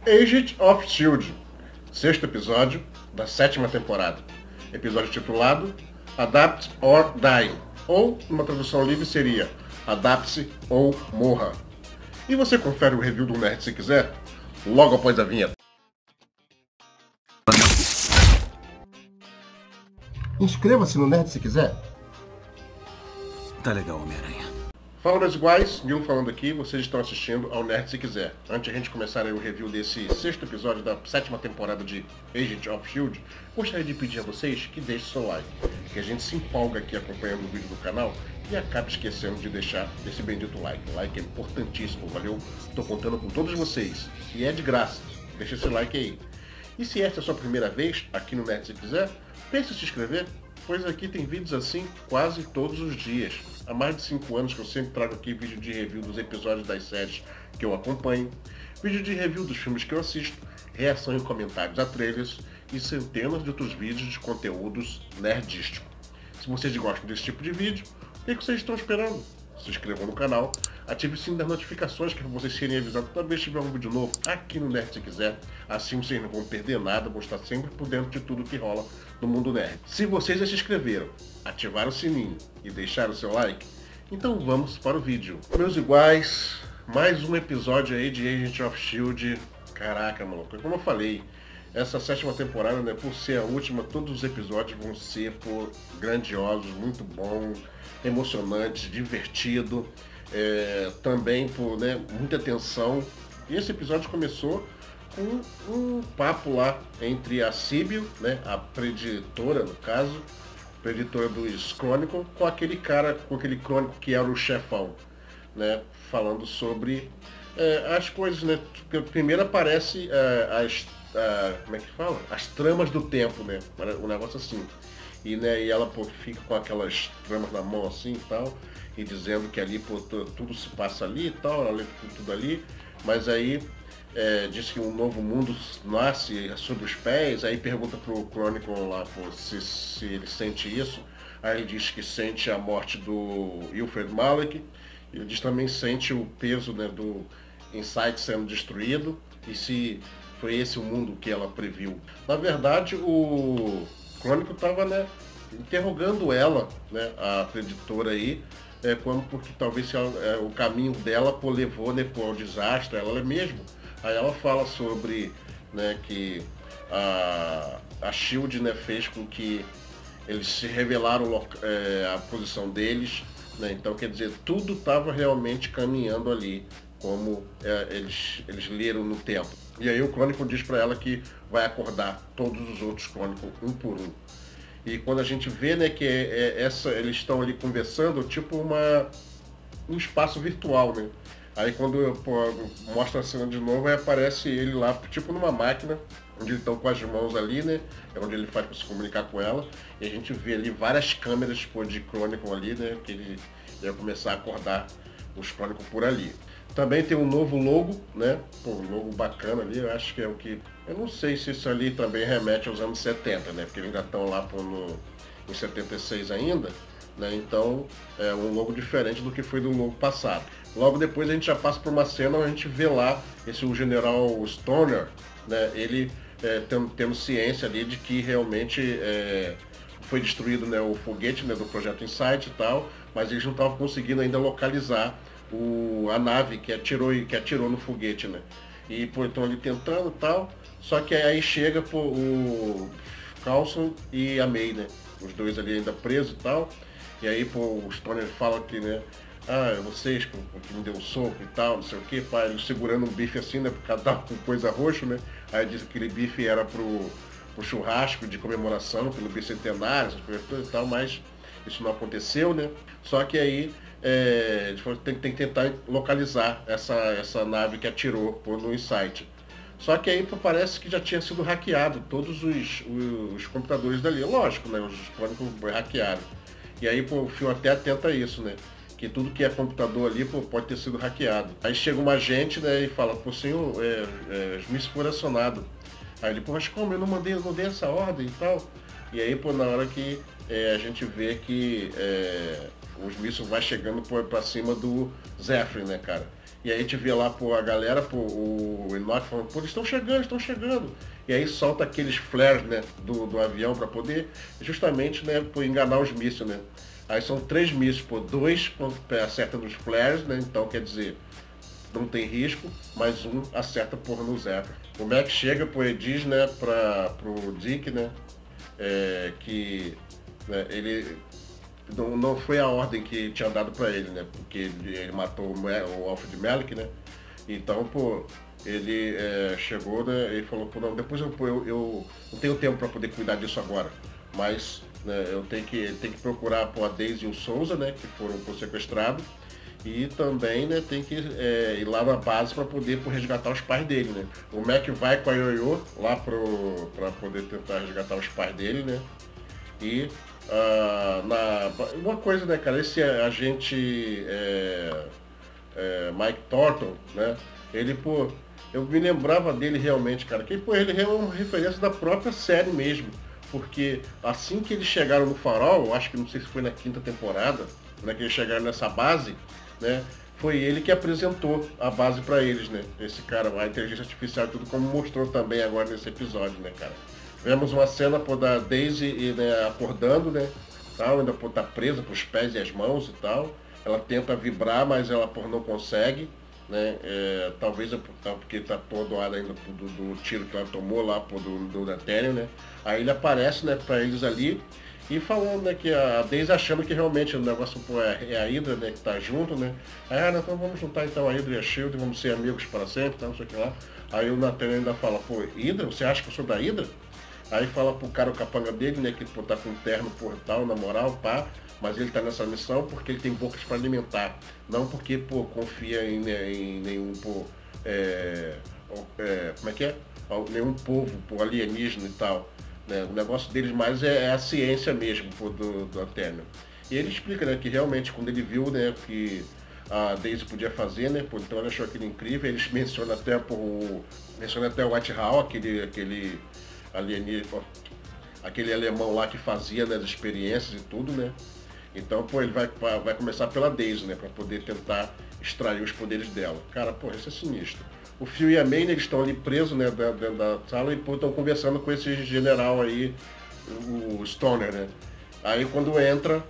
Agent of S.H.I.E.L.D., sexto episódio da sétima temporada. Episódio titulado Adapt or Die, ou numa tradução livre seria Adapte-se ou Morra. E você confere o review do Nerd se quiser, logo após a vinheta. Inscreva-se no Nerd se quiser. Tá legal, Homem-Aranha. Fala meus iguais, Nilo falando aqui, vocês estão assistindo ao Nerd se quiser. Antes de a gente começar aí o review desse sexto episódio da sétima temporada de Agent of S.H.I.E.L.D., gostaria de pedir a vocês que deixem seu like, que a gente se empolga aqui acompanhando o vídeo do canal e acaba esquecendo de deixar esse bendito like. O like é importantíssimo, valeu? Tô contando com todos vocês e é de graça, deixa esse like aí. E se esta é a sua primeira vez aqui no Nerd se quiser, pense em se inscrever, pois aqui tem vídeos assim quase todos os dias. Há mais de 5 anos que eu sempre trago aqui vídeo de review dos episódios das séries que eu acompanho, vídeo de review dos filmes que eu assisto, reação e comentários a trailers e centenas de outros vídeos de conteúdos nerdístico. Se vocês gostam desse tipo de vídeo, o que vocês estão esperando? Se inscrevam no canal, ative o sininho das notificações que é para vocês serem avisados toda vez que tiver um vídeo novo aqui no Nerd se quiser. Assim vocês não vão perder nada, vão estar sempre por dentro de tudo que rola no mundo nerd. Se vocês já se inscreveram, ativaram o sininho e deixaram o seu like, então vamos para o vídeo. Meus iguais, mais um episódio aí de Agent of S.H.I.E.L.D. Caraca, maluco, como eu falei, essa sétima temporada, né, por ser a última, todos os episódios vão ser grandiosos, muito bons, emocionantes, divertido, também por muita tensão. E esse episódio começou com um papo lá entre a Sybil, né, a preditora no caso, preditora dos Chronicles, com aquele Chronicle que era o chefão, né, falando sobre as coisas, né. Primeiro aparece como é que fala? As tramas do tempo, né, um negócio assim. E ela fica com aquelas tramas na mão assim e tal, e dizendo que ali tudo se passa ali e tal, ela lê tudo ali, mas aí diz que um novo mundo nasce sob os pés. Aí pergunta pro Chronicle lá se ele sente isso, aí ele diz que sente a morte do Ilfred Malik, ele diz também sente o peso, né, do Insight sendo destruído, e se foi esse o mundo que ela previu. Na verdade, o Chronicle estava, né, interrogando ela, né, a preditora aí, porque talvez o caminho dela levou, né, ao desastre, ela mesmo. Aí ela fala sobre, né, que a S.H.I.E.L.D., né, fez com que eles se revelaram a posição deles, né, então quer dizer, tudo estava realmente caminhando ali, como eles leram no tempo. E aí o Chronicle diz para ela que vai acordar todos os outros Chronicles um por um. E quando a gente vê, né, que eles estão ali conversando, tipo um espaço virtual, né? Aí quando mostra a cena de novo, aí aparece ele lá, tipo numa máquina, onde eles estão com as mãos ali, né? É onde ele faz para se comunicar com ela. E a gente vê ali várias câmeras de Chronicle ali, né? Que ele vai começar a acordar os Chronicles por ali. Também tem um novo logo, né? Um logo bacana ali, eu acho que é o que... Eu não sei se isso ali também remete aos anos 70, né? Porque eles ainda estão lá em 76 ainda, né? Então é um logo diferente do que foi do logo passado. Logo depois a gente já passa por uma cena onde a gente vê lá o general Stoner, né? Ele tendo ciência ali de que realmente foi destruído, né, o foguete, né, do Projeto Insight e tal, mas eles não estavam conseguindo ainda localizar a nave que atirou no foguete, né? E estão ali tentando e tal, só que aí chega o Coulson e a May, né? Os dois ali ainda presos e tal. E aí o Stoner fala que, né? Vocês que me deu um soco e tal, não sei o que, pai, ele segurando um bife assim, né? Por cada coisa roxa, né? Aí diz que aquele bife era pro churrasco de comemoração, pelo bicentenário, essas coisas todas e tal, mas isso não aconteceu, né? Só que aí tem que tentar localizar essa nave que atirou no Insight. Só que aí parece que já tinha sido hackeado todos os computadores dali. Lógico, né? Os Chronicles hackearam. E aí o filme até atenta a isso, né? Que tudo que é computador ali pode ter sido hackeado. Aí chega uma agente, né, e fala, senhor, me foi acionado. Aí ele, mas como? Eu não dei essa ordem e tal. E aí, na hora que a gente vê que os mísseis vai chegando pra cima do Zephyr, né, cara? E aí a gente vê lá, pô, a galera, pô, o Enoch falando, pô, eles estão chegando, estão chegando. E aí solta aqueles flares, né, do avião para poder justamente, né, pô, enganar os mísseis, né? Aí são 3 mísseis, pô, 2 acertam nos flares, né? Então quer dizer, não tem risco, mas um acerta por no Zephyr. O Mac chega, pô, e diz, né, pro Dick, né, que né, ele não foi a ordem que tinha dado para ele, né, porque ele matou o Alfred Malik, né, então, pô, ele chegou, né, ele falou, pô, não, depois eu não tenho tempo para poder cuidar disso agora, mas né, ele tem que procurar, pô, a Daisy e o Souza, né, que foram sequestrados, e também, né, tem que ir lá na base para poder resgatar os pais dele, né. O Mac vai com a Yo-Yo lá para poder tentar resgatar os pais dele, né. E uma coisa, né, cara, esse agente Mike Thornton, né, ele, pô, eu me lembrava dele realmente, cara, que, pô, ele é uma referência da própria série mesmo, porque assim que eles chegaram no Farol, acho que não sei se foi na 5ª temporada, né, que eles chegaram nessa base, né, foi ele que apresentou a base para eles, né, esse cara, a inteligência artificial e tudo, como mostrou também agora nesse episódio, né, cara. Vemos uma cena, pô, da Daisy, né, acordando, né, tal, ainda, pô, tá presa pros pés e as mãos e tal, ela tenta vibrar, mas ela, pô, não consegue, né, talvez porque tá atordoada ainda do tiro que ela tomou lá, pô, do Nathaniel, né, aí ele aparece, né, pra eles ali, e falando, né, que a Daisy achando que realmente o negócio, pô, é a Hydra, né, que tá junto, né, aí, então vamos juntar então a Hydra e a SHIELD, vamos ser amigos para sempre, tá, não sei o que lá, aí o Nathaniel ainda fala, pô, Hydra, você acha que eu sou da Hydra? Aí fala pro cara, o capanga dele, né, que pô, tá com um terno portal, na moral, pá, mas ele tá nessa missão porque ele tem bocas para alimentar, não porque, pô, confia em nenhum, pô, como é que é? Nenhum povo, pô, alienígena e tal, né, o negócio deles mais é a ciência mesmo, pô, do Antônio. E ele explica, né, que realmente quando ele viu, né, que a Daisy podia fazer, né, pô, então ele achou aquilo incrível, eles mencionam até, pô, o White Hall, aquele alienígena, aquele alemão lá que fazia, né, as experiências e tudo, né? Então, pô, ele vai começar pela Daisy, né, para poder tentar extrair os poderes dela. Cara, pô, isso é sinistro. O Phil e a May, né, eles estão ali presos, né, dentro da sala e, pô, estão conversando com esse general aí, o Stoner, né? Aí quando entra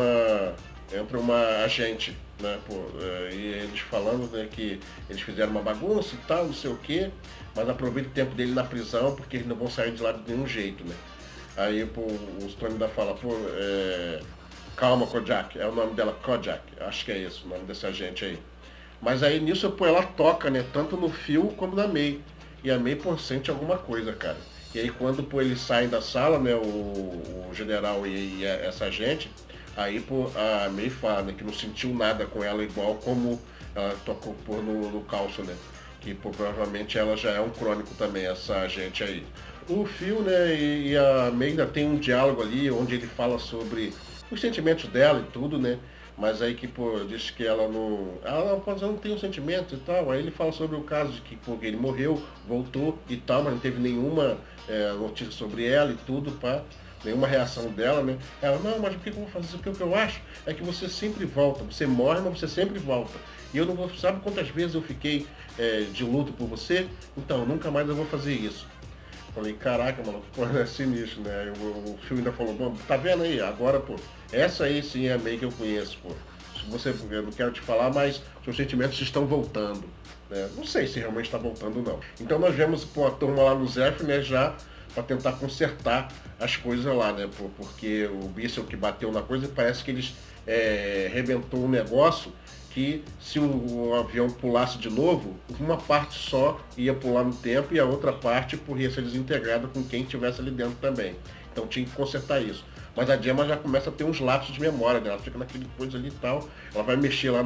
uma agente, né, pô, e eles falando, né, que eles fizeram uma bagunça e tal, não sei o quê, mas aproveita o tempo dele na prisão porque eles não vão sair de lá de nenhum jeito, né. Aí, pô, o Stone ainda fala, pô, calma, Kojak, é o nome dela, Kojak, acho que é isso, o nome desse agente aí. Mas aí nisso, pô, ela toca, né, tanto no Phil como na May, e a May, pô, sente alguma coisa, cara. E aí quando, pô, eles saem da sala, né, o general e essa agente, aí, pô, a May fala, né, que não sentiu nada com ela igual como ela tocou, pô, no Coulson, né. Que, pô, provavelmente ela já é um crônico também, essa agente aí. O Phil, né, e a May ainda tem um diálogo ali, onde ele fala sobre os sentimentos dela e tudo, né. Mas aí que, pô, diz que ela não tem um sentimento e tal. Aí ele fala sobre o caso de que, pô, ele morreu, voltou e tal, mas não teve nenhuma notícia sobre ela e tudo, pá. Nenhuma reação dela, né? Ela, não, mas o que eu vou fazer? Porque o que eu acho é que você sempre volta. Você morre, mas você sempre volta. E eu não vou, sabe quantas vezes eu fiquei de luto por você? Então, nunca mais eu vou fazer isso. Falei, caraca, mano, pô, é sinistro, né? O filme ainda falou, bom, tá vendo aí? Agora, pô, essa aí sim é a May que eu conheço, pô. Se você, eu não quero te falar, mas seus sentimentos estão voltando. Né? Não sei se realmente está voltando ou não. Então nós vemos, pô, a turma lá no Zephyr, né, já para tentar consertar as coisas lá, né? Pô, porque o Bissell que bateu na coisa, parece que eles rebentou um negócio que se o avião pulasse de novo, uma parte só ia pular no tempo e a outra parte ia ser desintegrada com quem estivesse ali dentro também. Então tinha que consertar isso. Mas a Gemma já começa a ter uns lapsos de memória, né? Ela fica naquele coisa ali e tal. Ela vai mexer lá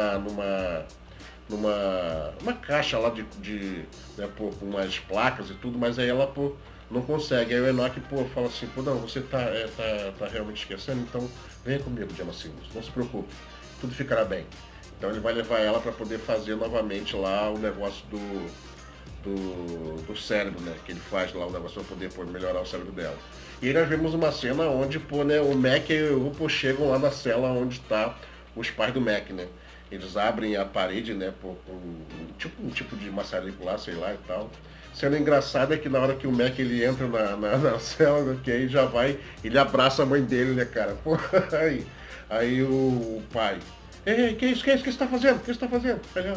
numa caixa lá né, pô, com umas placas e tudo, mas aí ela, pô, não consegue. Aí o Enoch, pô, fala assim, pô, não, você tá realmente esquecendo, então venha comigo, Gemma Simmons, não se preocupe, tudo ficará bem. Então ele vai levar ela para poder fazer novamente lá o negócio do do cérebro, né? Que ele faz lá o negócio pra poder melhorar o cérebro dela. E aí nós vemos uma cena onde, né, o Mac e o chegam lá na cela onde tá os pais do Mac, né? Eles abrem a parede, né, com um tipo de maçarico lá, sei lá e tal. Sendo engraçado é que na hora que o Mac ele entra na cela, né, que aí já vai, ele abraça a mãe dele, né, cara? Pô, aí o pai, ei, que é isso, que você tá fazendo? O que você tá fazendo? Ele,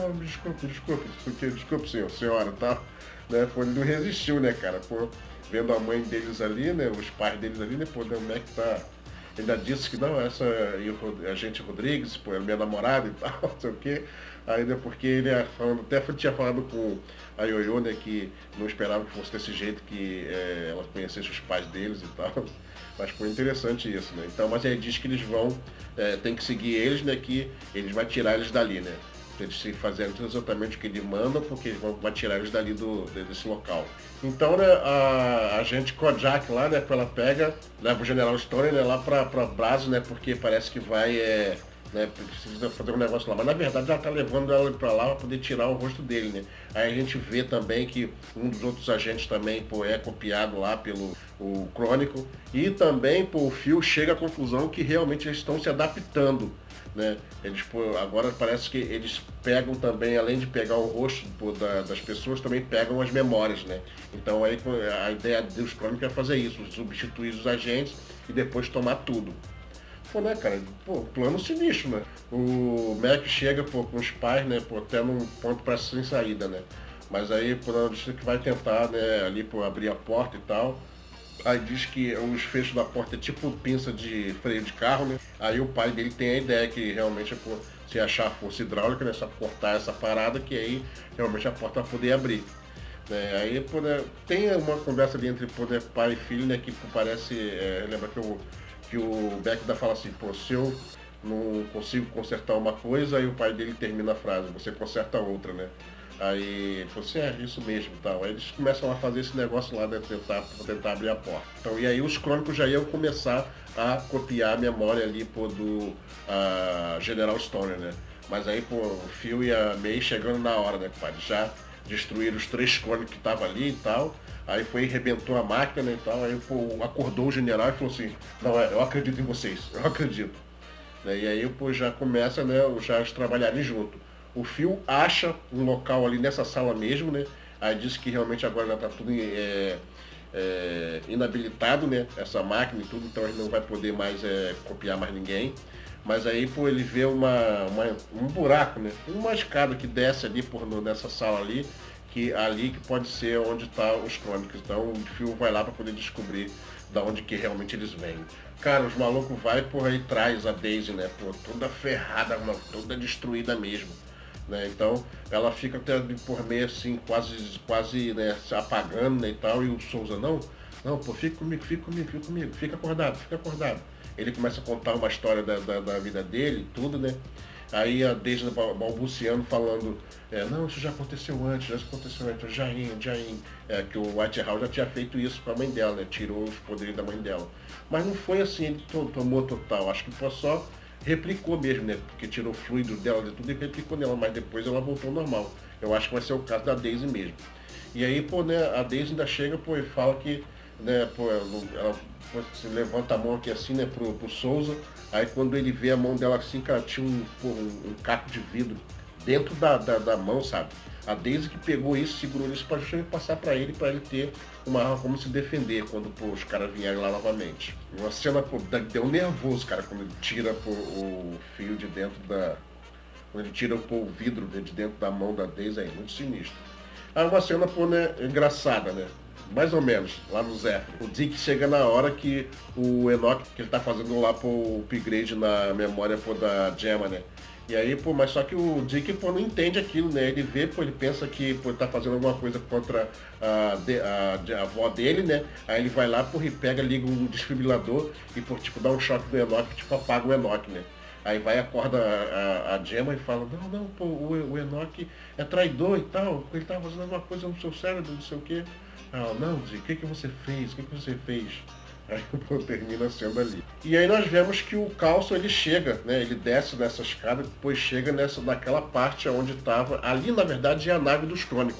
desculpe, senhora, tá? Né, pô, ele não resistiu, né, cara? Pô, vendo a mãe deles ali, né, os pais deles ali, né, pô, né, o Mac tá... Ainda disse que não, essa e a gente Rodrigues, pô, é minha namorada e tal, não sei o quê. Ainda porque ele até tinha falado com a Yoyo, né, que não esperava que fosse desse jeito, que ela conhecesse os pais deles e tal. Mas foi interessante isso, né? Então, mas ele diz que eles vão, tem que seguir eles, né, que eles vão tirar eles dali, né? Eles se fazendo exatamente o que ele manda, porque eles vão tirar eles dali desse local. Então, né, a gente Kojak lá, né, ela pega, leva o General Stone, né, lá pra Brasil, né, porque parece que vai, né, precisa fazer um negócio lá. Mas na verdade ela tá levando ela pra lá pra poder tirar o rosto dele, né. Aí a gente vê também que um dos outros agentes também, pô, é copiado lá pelo o Crônico. E também, pô, o Phil chega à conclusão que realmente eles estão se adaptando. Né? Eles, pô, agora parece que eles pegam também, além de pegar o rosto, pô, das pessoas, também pegam as memórias, né? Então aí a ideia dos Crônicos é fazer isso, substituir os agentes e depois tomar tudo. Pô, né, cara? Pô, plano sinistro, né? O Mac chega, pô, com os pais, né, pô, até num ponto para sem saída, né? Mas aí, pô, ela diz que vai tentar, né, ali, pô, abrir a porta e tal. Aí diz que os fechos da porta é tipo pinça de freio de carro, né? Aí o pai dele tem a ideia que realmente é por se achar força hidráulica, né? Só cortar essa parada que aí realmente a porta vai poder abrir. Né? Aí tem uma conversa ali entre pai e filho, né? Que parece, lembra que o Beck ainda fala assim, pô, se eu não consigo consertar uma coisa, aí o pai dele termina a frase, você conserta outra, né? Aí ele falou assim, isso mesmo, tal. Aí eles começam a fazer esse negócio lá, né, tentar abrir a porta. Então, e aí os Crônicos já iam começar a copiar a memória ali, pô, do General Stoner, né? Mas aí, pô, o Phil e a May chegando na hora, né, pai? Já destruíram os 3 Crônicos que estavam ali e tal. Aí foi e rebentou a máquina, né, e tal. Aí, pô, acordou o general e falou assim, não, eu acredito em vocês, eu acredito. Né? E aí, pô, já começa, né, já os trabalharem junto. O Phil acha um local ali nessa sala mesmo, né? Aí diz que realmente agora já está tudo inabilitado, né? Essa máquina e tudo, então ele não vai poder mais copiar mais ninguém. Mas aí, pô, ele vê um buraco, né? Uma escada que desce ali nessa sala ali, que pode ser onde tá os Crônicos. Então o Phil vai lá para poder descobrir da onde que realmente eles vêm. Cara, os malucos vai por aí traz a Daisy, né? Pô, toda ferrada, toda destruída mesmo. Né? Então ela fica até por meio assim, quase né, se apagando, né, e tal, e o Souza, não, pô, fica comigo, fica acordado. Ele começa a contar uma história da vida dele, tudo, né? Aí a Daisy balbuciando, falando, não, isso já aconteceu antes, Jain, que o Whitehouse já tinha feito isso com a mãe dela, né? Tirou os poderes da mãe dela. Mas não foi assim, ele tomou total, acho que foi só replicou mesmo, né? Porque tirou fluido dela de tudo e replicou nela, mas depois ela voltou ao normal. Eu acho que vai ser o caso da Daisy mesmo. E aí, pô, né, a Daisy ainda chega, pô, e fala que, né, pô, ela se levanta a mão aqui assim, né, pro Souza. Aí quando ele vê a mão dela assim, cara, tinha um caco de vidro dentro da mão, sabe? A Daisy que pegou isso, segurou isso para justamente passar para ele ter uma arma como se defender quando pô, os caras vierem lá novamente. Uma cena, pô, deu nervoso, cara, quando ele tira pô, o fio de dentro quando ele tira pô, o vidro de dentro da mão da Daisy, aí, muito sinistro. Aí uma cena, pô, né, engraçada, né? Mais ou menos, lá no Zephyr. O Dick chega na hora que o Enoch, que ele tá fazendo lá pô, o upgrade na memória pô, da Gemma, né? E aí, pô, mas só que o Dick, pô, não entende aquilo, né? Ele vê, pô, ele pensa que, pô, ele tá fazendo alguma coisa contra a avó dele, né? Aí ele vai lá, pô, e pega, liga um desfibrilador e, pô, tipo, dá um choque no Enoch, tipo, apaga o Enoch, né? Aí vai, acorda a Gemma e fala, não, pô, o Enoch é traidor e tal, ele tava fazendo alguma coisa no seu cérebro, não sei o quê. Ela, não, Dick, o que você fez? O que você fez? Aí pô, termina sendo ali. E aí nós vemos que o Coulson ele chega, né? Ele desce nessa escada, depois chega naquela parte onde estava. Ali na verdade é a nave dos Crônicos, né?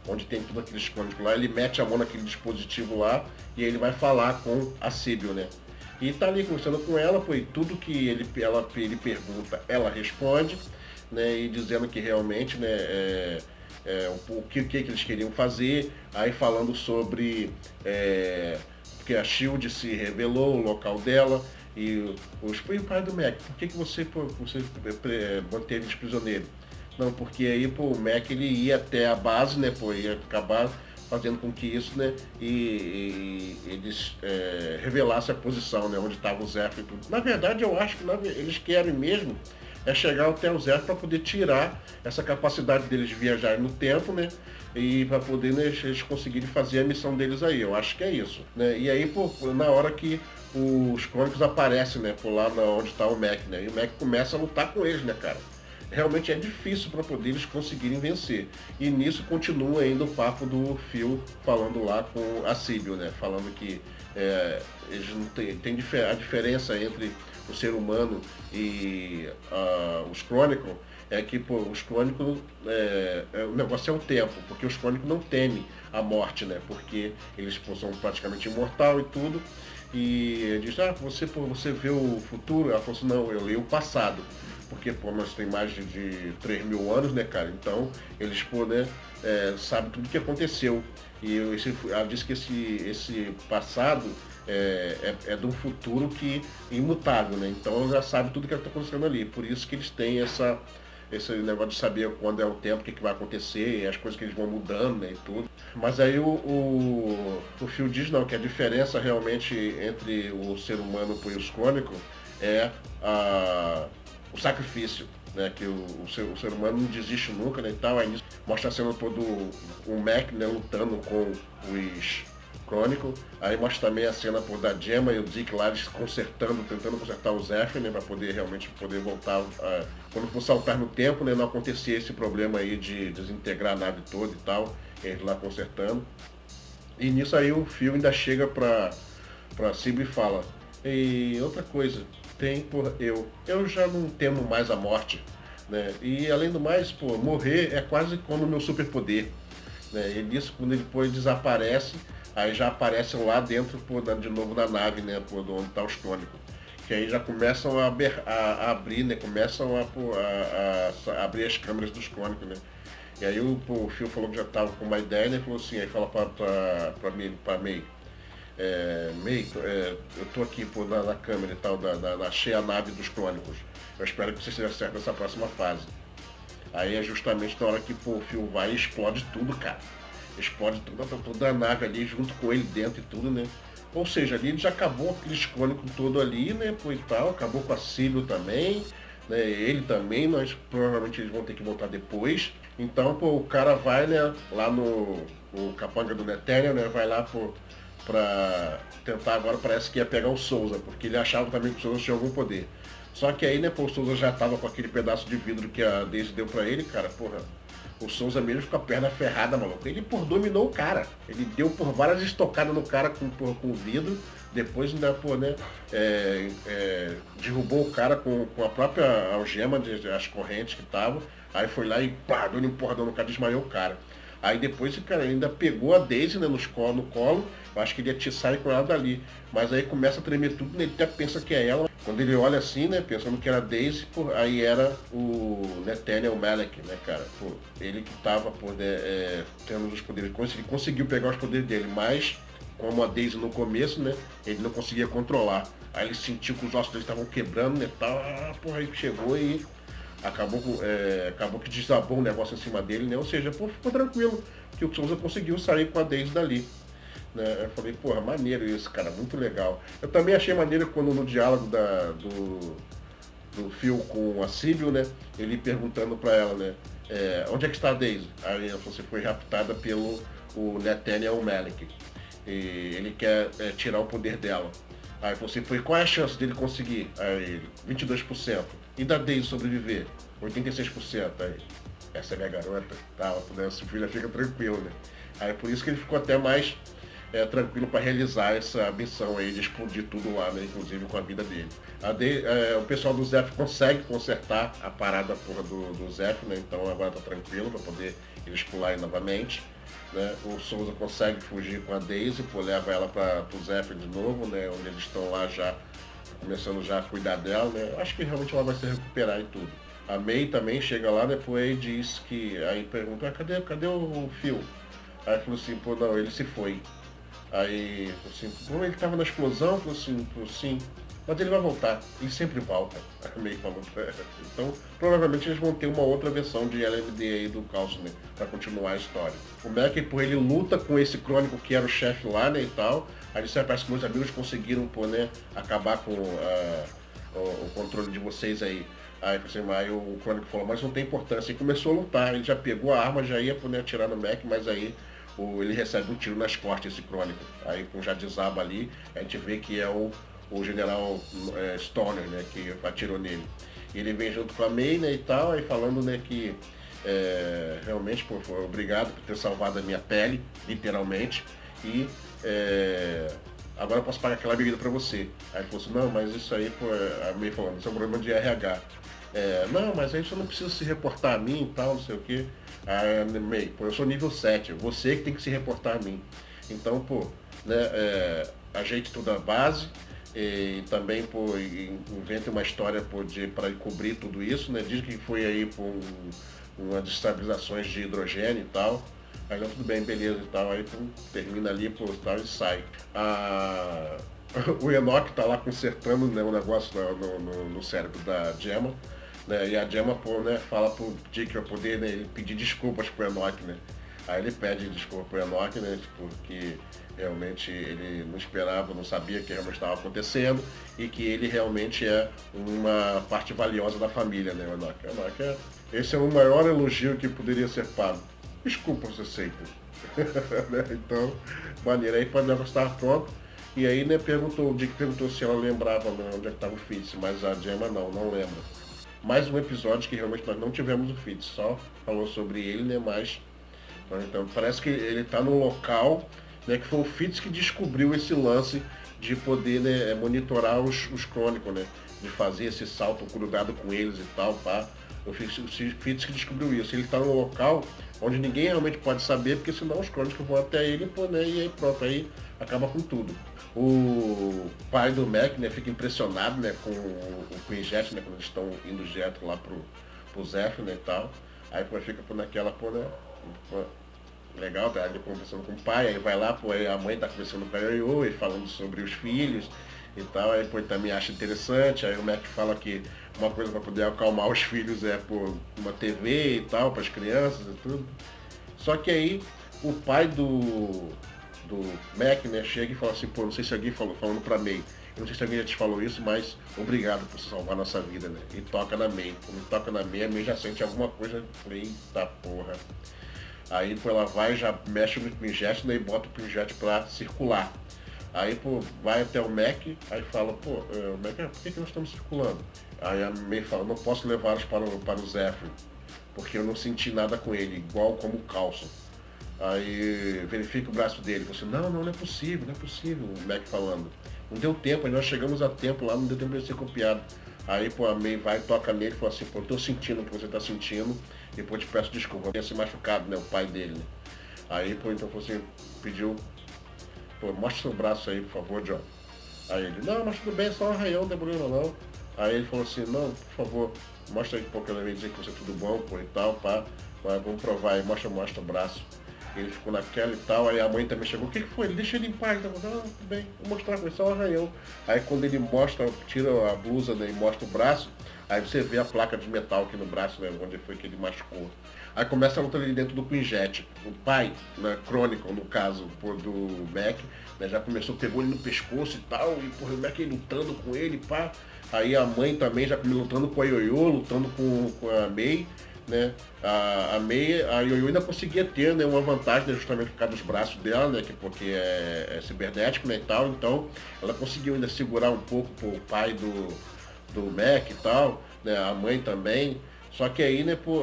onde tem tudo aqueles crônicos lá, ele mete a mão naquele dispositivo lá e ele vai falar com a Síbil, né? E tá ali conversando com ela, pô, e tudo que ele pergunta, ela responde, né? E dizendo que realmente, né, o que eles queriam fazer, aí falando sobre porque a SHIELD se revelou, o local dela, e o pai do Mac, por que você manteve eles prisioneiros? Não, porque aí, pô, o Mac ele ia até a base, né, pô, ia acabar fazendo com que isso, né, e eles revelassem a posição, né, onde estava o Zephyr e tudo. Na verdade, eu acho que eles querem mesmo chegar até o Zephyr para poder tirar essa capacidade deles de viajarem no tempo, né, e para poder, né, eles conseguirem fazer a missão deles aí. Eu acho que é isso, né, e aí, pô, na hora que os crônicos aparecem, né, por lá onde está o Mac, né, e o Mac começa a lutar com eles, né, cara. Realmente é difícil para poder eles conseguirem vencer. E nisso continua ainda o papo do Phil falando lá com a Síbil, né? Falando que eles não tem a diferença entre o ser humano e os Chronicles é que, pô, os Chronicles, o negócio é o tempo, porque os Chronicles não temem a morte, né? Porque eles, pô, são praticamente imortal e tudo. E ele diz, você vê o futuro? Ela falou assim, não, eu leio o passado. Porque, pô, nós tem mais de 3.000 anos, né, cara? Então, eles, pô, né, sabem tudo o que aconteceu. E ela disse que esse passado é de um futuro imutável, né? Então, ela já sabe tudo o que está acontecendo ali. Por isso que eles têm esse negócio de saber quando é o tempo, o que vai acontecer, e as coisas que eles vão mudando, né, e tudo. Mas aí o Phil diz, não, que a diferença realmente entre o ser humano e os Chronicles é o sacrifício, né, que o ser humano não desiste nunca, né, e tal. Aí mostra a cena todo o Mac, né, lutando com os Chronicles. Aí mostra também a cena da Gemma e o Dick lá tentando consertar o Zephyr, né, para poder realmente voltar, quando for saltar no tempo, né, não acontecer esse problema aí de desintegrar a nave toda e tal, eles lá consertando. E nisso aí o Phil ainda chega pra Síbil e fala, e outra coisa, eu já não temo mais a morte, né? E além do mais, pô, morrer é quase como o meu superpoder, né? E nisso, quando ele depois desaparece, aí já aparecem lá dentro, pô, de novo na nave, né, pô, onde tá os Chronicles. Que aí já começam a abrir, né? Começam a abrir as câmeras dos Chronicles, né? E aí o Phil falou que já tava com uma ideia, né? Falou assim, aí fala pra May. May, eu tô aqui, pô, na câmera e tal, achei a nave dos Chronicles. Eu espero que você esteja certo nessa próxima fase. Aí é justamente na hora que, pô, o Phil vai e explode tudo, cara. Explode toda a nave ali junto com ele dentro e tudo, né? Ou seja, ali ele já acabou aqueles Chronicles todo ali, né? Pô, e tal, acabou com a Síbil também, né? Ele também, nós provavelmente eles vão ter que voltar depois. Então, pô, o cara vai, né, lá o capanga do Netherrealm, né? Vai lá, pô, pra tentar agora, parece que ia pegar o Souza, porque ele achava também que o Souza tinha algum poder. Só que aí, né, pô, o Souza já tava com aquele pedaço de vidro que a Daisy deu pra ele, cara, porra. O Souza mesmo ficou com a perna ferrada, maluco. Ele, pô, dominou o cara. Ele deu por várias estocadas no cara com o vidro. Depois ainda, pô, né, derrubou o cara com a própria algema, as correntes que estavam. Aí foi lá e pá, deu um empurradão no cara, desmaiou o cara. Aí depois, cara, ainda pegou a Daisy, né, no colo, eu acho que ele ia sair com ela dali. Mas aí começa a tremer tudo, né, ele até pensa que é ela. Quando ele olha assim, né, pensando que era a Daisy, pô, aí era o Netherrealm Malek, né, cara. Pô, ele que tava, pô, né, tendo os poderes, ele conseguiu pegar os poderes dele, mas como a Daisy no começo, né, ele não conseguia controlar. Aí ele sentiu que os ossos dele estavam quebrando, né, tal, porra, aí chegou e acabou que desabou o negócio em cima dele, né? Ou seja, pô, ficou tranquilo que o Souza conseguiu sair com a Daisy dali. Né? Eu falei, porra, maneiro isso, cara, muito legal. Eu também achei maneiro quando no diálogo do Phil com a Síbil, né? Ele perguntando pra ela, né? Onde é que está a Daisy? Aí ela falou, você foi raptada pelo Netherrealm Malek. E ele quer tirar o poder dela. Aí você foi, qual é a chance dele conseguir? Aí 22%. E da Daisy sobreviver? 86%. Aí, essa é minha garota, tal, né? Essa filha fica tranquilo, né? Aí por isso que ele ficou até mais tranquilo para realizar essa missão aí de explodir tudo lá, né? Inclusive com a vida dele. O pessoal do Zephyr consegue consertar a parada porra do Zephyr, né? Então agora tá tranquilo para poder eles pularem novamente. né? O Souza consegue fugir com a Daisy, pô, leva ela para o Zephyr de novo, né? Onde eles estão lá já, começando já a cuidar dela, né? Acho que realmente ela vai se recuperar e tudo. A May também chega lá depois e diz que, aí pergunta, cadê o Phil? Aí falou assim, pô, não, ele se foi. Aí, assim, bom, ele tava na explosão, falou assim, mas ele vai voltar, ele sempre volta. A May falou pra ela. Então, provavelmente eles vão ter uma outra versão de LMD aí do Coulson, né, pra continuar a história. O Mac, pô, ele luta com esse crônico que era o chefe lá, né, e tal. Aí ele parece que meus amigos conseguiram, pô, né, acabar com o controle de vocês aí. Aí o Crônico falou, mas não tem importância. E começou a lutar, ele já pegou a arma, já ia poder atirar no Mac, mas aí ele recebe um tiro nas costas, esse Crônico. Aí já desaba ali, a gente vê que é o general Stoner, né, que atirou nele. E ele vem junto com a May, né, e tal, aí falando, né, que realmente, pô, foi obrigado por ter salvado a minha pele, literalmente, e agora eu posso pagar aquela bebida pra você. Aí ele falou assim, não, mas isso aí, pô, a May falando, isso é um problema de RH. Não, mas aí você não precisa se reportar a mim e tal, não sei o que. Aí May, pô, eu sou nível 7, você que tem que se reportar a mim. Então, pô, né, ajeite toda a base e também, pô, invente uma história, pô, para cobrir tudo isso, né? Diz que foi aí por umas destabilizações de hidrogênio e tal. Aí tudo bem, beleza e tal, aí termina ali, pô, tal, e sai. O Enoch tá lá consertando, né, um negócio no cérebro da Gemma, né, e a Gemma, pô, né, fala pro Dick pra poder, né, ele pedir desculpas pro Enoch, né. Aí ele pede desculpa pro Enoch, né, porque realmente ele não esperava, não sabia que realmente estava acontecendo e que ele realmente é uma parte valiosa da família, né, o Enoch. Esse é o maior elogio que poderia ser pago. Desculpa, você aceita. Então, maneira aí, o negócio estava pronto. E aí, né, o Dick perguntou se ela lembrava, né, onde é que estava o Fitz, mas a Gemma não lembra. Mais um episódio que realmente nós não tivemos o Fitz, só falou sobre ele, né, mas... Então, parece que ele está no local, né, que foi o Fitz que descobriu esse lance de poder, né, monitorar os Crônicos, né, de fazer esse salto grudado com eles e tal, pá. O Fitz que descobriu isso. Ele está no local onde ninguém realmente pode saber, porque senão os Crônicos vão até ele, pô, né, e aí pronto, aí acaba com tudo. O pai do Mac, né, fica impressionado, né, com o Quinjet, né, quando eles estão indo direto lá pro Zephyr, né, e tal. Aí pô, fica por naquela, pô, né, pô, legal, tá ele conversando com o pai, aí vai lá, pô, aí a mãe tá conversando com a Yo-Yo e falando sobre os filhos e tal, aí pô, ele também acha interessante, aí o Mac fala que uma coisa para poder acalmar os filhos é por uma TV e tal, para as crianças e tudo. Só que aí o pai do Mac, né, chega e fala assim, pô, não sei se alguém falando pra May, eu não sei se alguém já te falou isso, mas obrigado por salvar a nossa vida, né? E toca na May. Quando toca na May, a May já sente alguma coisa, eita porra. Aí pô, ela vai, já mexe no Quinjet, né, e bota o Quinjet pra circular. Aí, pô, vai até o Mac, aí fala, pô, o Mac, por que nós estamos circulando? Aí a May fala, não posso levá-los para o Zephyr, porque eu não senti nada com ele, igual como o Coulson. Aí verifica o braço dele, você, não é possível, o Mac falando. Não deu tempo, aí nós chegamos a tempo lá, não deu tempo de ser copiado. Aí, pô, a May vai, toca nele e fala assim, pô, eu tô sentindo o que você tá sentindo, e pô, te peço desculpa, eu tinha se machucado, né, o pai dele, né. Aí, pô, então você pediu, pô, mostra seu braço aí, por favor, John. Aí ele, não, mas tudo bem, só um arranhão, não tem problema não. Aí ele falou assim, não, por favor, mostra aí um pouco, eu ia dizer que você é tudo bom, pô, e tal, pá. Mas vamos provar aí, mostra o braço. Ele ficou naquela e tal, aí a mãe também chegou, o que foi? Ele deixa ele em paz, tá? Não, tudo bem, vou mostrar, foi só um arranhão. Aí quando ele mostra, tira a blusa, né, e mostra o braço, aí você vê a placa de metal aqui no braço, né, onde foi que ele machucou. Aí começa a luta ali dentro do Quinjet. O pai, né, Chronicle, no caso, pô, do Mac, né, já começou, pegou ele no pescoço e tal, e porra, o Mac lutando com ele, pá. Aí a mãe também já lutando com a Yo-Yo, lutando com a May, né? A May, a Yo-Yo ainda conseguia ter, né, uma vantagem, né, justamente por causa dos braços dela, né, porque é cibernético, né, e tal. Então ela conseguiu ainda segurar um pouco o pai do Mac e tal, né, a mãe também. Só que aí, né, pô,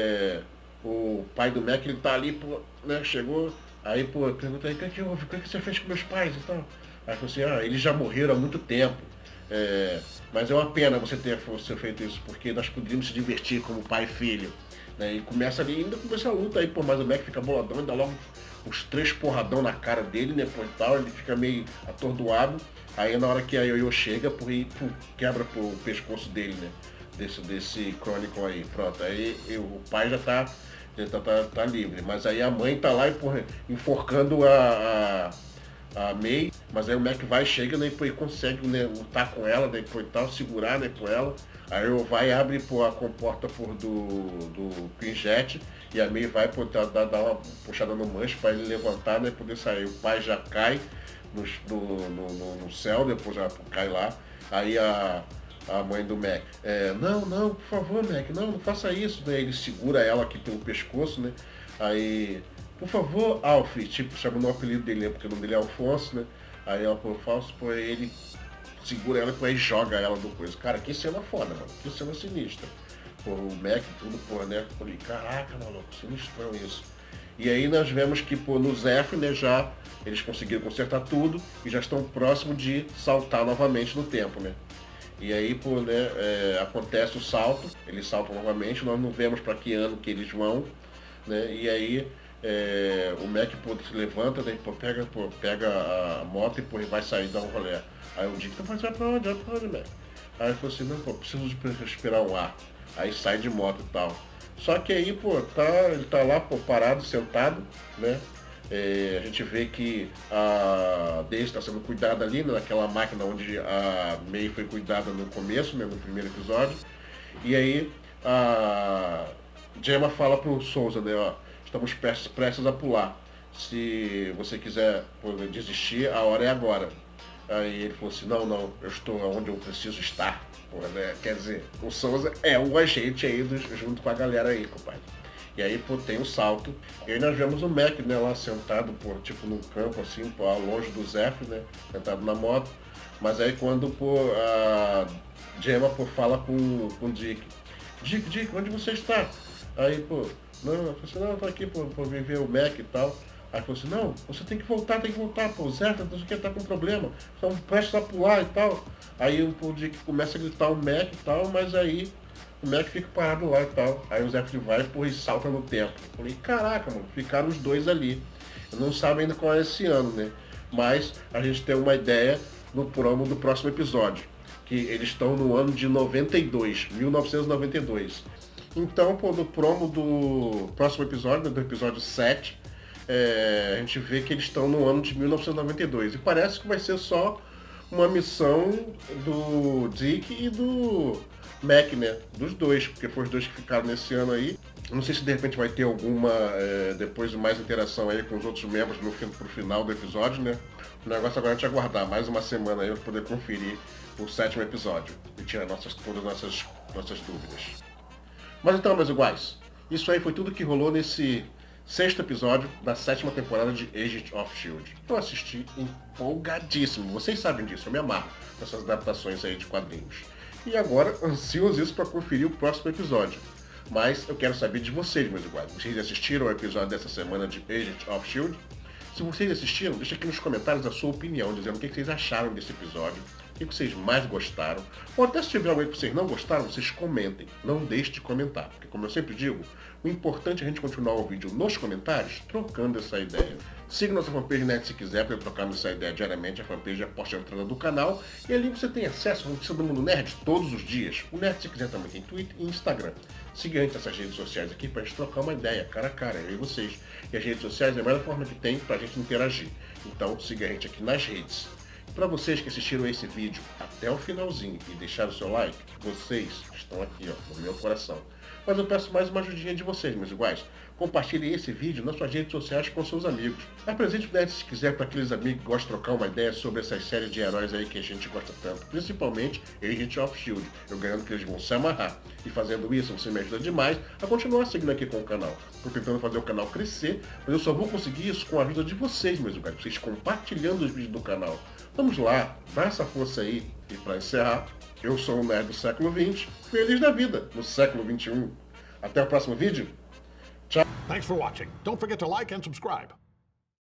o pai do Mac, ele tá ali, pô, né, chegou, aí, pô, pergunta aí, o que houve? O que você fez com meus pais e tal? Aí falou assim, eles já morreram há muito tempo. Mas é uma pena você ter feito isso, porque nós poderíamos se divertir como pai e filho. né? E começa ali, ainda começa a luta aí, pô, mas o Mac fica boladão, ainda logo os 3 porradão na cara dele, né, pô, e tal, ele fica meio atordoado. Aí na hora que a Yoyo chega, pô, e pô, quebra pô, o pescoço dele, né, desse Chronicle aí, pronto. Aí o pai já tá livre, mas aí a mãe tá lá e, pô, enforcando a May, mas aí o Mac vai, chega, né, e consegue, né, lutar com ela, né, e tal, segurar, né, com ela. Aí o vai abre pô, a comporta por do Quinjet e a May vai pô, dar uma puxada no manche para ele levantar, né, poder sair. O pai já cai no céu, depois já cai lá. Aí a mãe do Mac, não, por favor, Mac, não faça isso, né? Ele segura ela aqui pelo pescoço, né? Aí, por favor, Alf, tipo, chamando o apelido dele, né? Porque o nome dele é Alfonso, né? Aí ela falou, Alfonso, pô, ele segura ela e joga ela do coisa. Cara, que cena foda, mano. Que cena sinistra. Pô, o Mac, tudo, pô, né? Falei, caraca, maluco, sinistrão isso. E aí nós vemos que, pô, no Zephyr, né, já eles conseguiram consertar tudo e já estão próximos de saltar novamente no tempo, né? E aí, pô, né, acontece o salto, eles saltam novamente, nós não vemos para que ano que eles vão, né? E aí o Mac, pô, se levanta, né, pô, pega a moto e, pô, vai sair dar um rolê. Aí o Dick, vai pra onde, Mac? Aí ele falou assim, não, pô, preciso de respirar um ar. Aí sai de moto e tal. Só que aí, pô, ele tá lá, pô, parado, sentado, né? A gente vê que a Daisy está sendo cuidada ali, né, naquela máquina onde a May foi cuidada no começo, né, no primeiro episódio. E aí a Gemma fala pro Souza, né, ó, estamos prestes a pular. Se você quiser desistir, a hora é agora. Aí ele falou assim, não, eu estou onde eu preciso estar. Pô, né? Quer dizer, o Souza é o agente aí junto com a galera aí, compadre. E aí, pô, tem o salto. E aí nós vemos o Mac, né, lá sentado, pô, tipo num campo, assim, pô, longe do Zephyr, né, sentado na moto. Mas aí quando, pô, a Gemma, pô, fala com o Dick. Dick, onde você está? Aí, pô, eu tô aqui, pô, ver o Mac e tal. Aí falou assim, não, você tem que voltar, pô, Zephyr, não sei o que, tá com problema, estão prestes a pular e tal. Aí o Dick começa a gritar o Mac e tal, mas aí o Mac fica parado lá e tal. Aí o Zephyr vai, pô, e salta no tempo. Eu falei, caraca, mano, ficaram os dois ali. Eu não sabe ainda qual é esse ano, né? Mas a gente tem uma ideia no promo do próximo episódio, que eles estão no ano de 1992. Então, pô, no promo do próximo episódio, do episódio 7, a gente vê que eles estão no ano de 1992. E parece que vai ser só uma missão do Dick e do Mac, né? Dos dois, porque foram os dois que ficaram nesse ano aí. Não sei se de repente vai ter alguma, depois mais interação aí com os outros membros pro final do episódio, né? O negócio agora é a gente aguardar mais uma semana aí para poder conferir o 7º episódio e tirar todas as nossas dúvidas. Mas então, meus iguais, isso aí foi tudo que rolou nesse 6º episódio da 7ª temporada de Agents of S.H.I.E.L.D. Eu assisti empolgadíssimo, vocês sabem disso, eu me amarro nessas adaptações aí de quadrinhos. E agora, ansioso para conferir o próximo episódio. Mas eu quero saber de vocês, meus iguais. Vocês assistiram ao episódio dessa semana de Agents of S.H.I.E.L.D.? Se vocês assistiram, deixa aqui nos comentários a sua opinião, dizendo o que vocês acharam desse episódio, o que vocês mais gostaram. Ou até se tiver alguém que vocês não gostaram, vocês comentem. Não deixe de comentar, porque como eu sempre digo, o importante é a gente continuar o vídeo nos comentários, trocando essa ideia. Siga nossa fanpage Nerd se quiser, para trocarmos essa ideia diariamente. A fanpage é a porta de entrada do canal. E ali você tem acesso ao Notícia do Mundo Nerd todos os dias. O Nerd se quiser também tem Twitter e Instagram. Siga a gente nessas redes sociais aqui para a gente trocar uma ideia, cara a cara, eu e vocês. E as redes sociais é a melhor forma que tem para a gente interagir. Então siga a gente aqui nas redes. Para vocês que assistiram esse vídeo até o finalzinho e deixaram o seu like, vocês estão aqui, ó, no meu coração. Mas eu peço mais uma ajudinha de vocês, meus iguais. Compartilhe esse vídeo nas suas redes sociais com seus amigos. Apresente o Nerd se quiser para aqueles amigos que gostam de trocar uma ideia sobre essas séries de heróis aí que a gente gosta tanto. Principalmente Agents of S.H.I.E.L.D. Eu garanto que eles vão se amarrar. E fazendo isso, você me ajuda demais a continuar seguindo aqui com o canal. Estou tentando fazer o canal crescer, mas eu só vou conseguir isso com a ajuda de vocês, meus iguais. Vocês compartilhando os vídeos do canal. Vamos lá, dá essa força aí. E para encerrar, eu sou um nerd do século XX, feliz da vida no século XXI. Até o próximo vídeo. Tchau. Thanks for watching. Don't forget to like and subscribe.